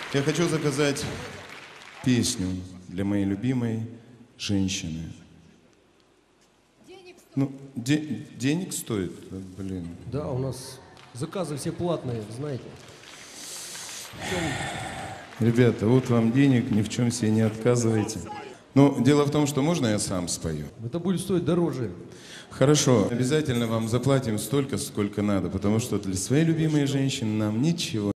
Я хочу заказать песню для моей любимой женщины. Ну, денег стоит, блин. Да, у нас заказы все платные, знаете. Ребята, вот вам денег, ни в чем себе не отказывайте. Но дело в том, что можно я сам спою? Это будет стоить дороже. Хорошо, обязательно вам заплатим столько, сколько надо, потому что для своей любимой женщины нам ничего